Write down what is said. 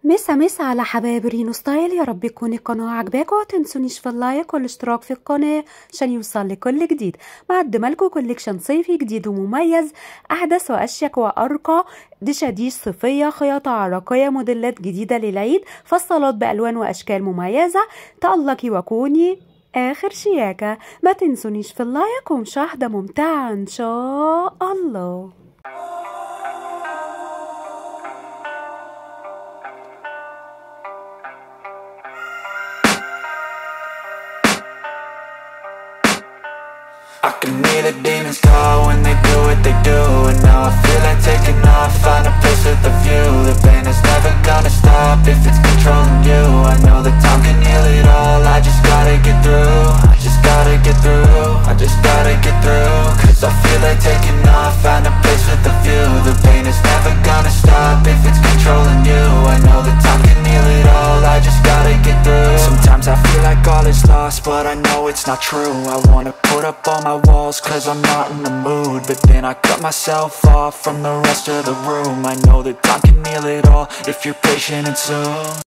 مسا على حبايب رينو ستايل. يا رب تكون القناة عجباكم، ومتنسونيش في اللايك والاشتراك في القناة عشان يوصل لكل جديد. مقدمه لكم كوليكشن صيفي جديد ومميز، احدث واشيك وارقى دشاديش صيفيه، خياطه عراقيه، موديلات جديده للعيد، فصلات بالوان واشكال مميزه. تألقي وكوني اخر شياكه. ما تنسونيش في اللايك ومشاهده ممتعه ان شاء الله. I can hear the demons call when they do what they do, and now I feel like taking off, find a place with a view. The pain is never gonna stop if it's controlling you. I know that time can heal it all, I just gotta get through. I just gotta get through, I just gotta get through. Cause I feel like taking off, find a place with a view. The pain is never gonna stop if it's controlling you. I know that time can heal it all, I just gotta get through. Sometimes I feel like all is lost, but I know it's not true. I wanna put up all my walls cause I'm not in the mood, but then I cut myself off from the rest of the room. I know that time can heal it all if you're patient and soon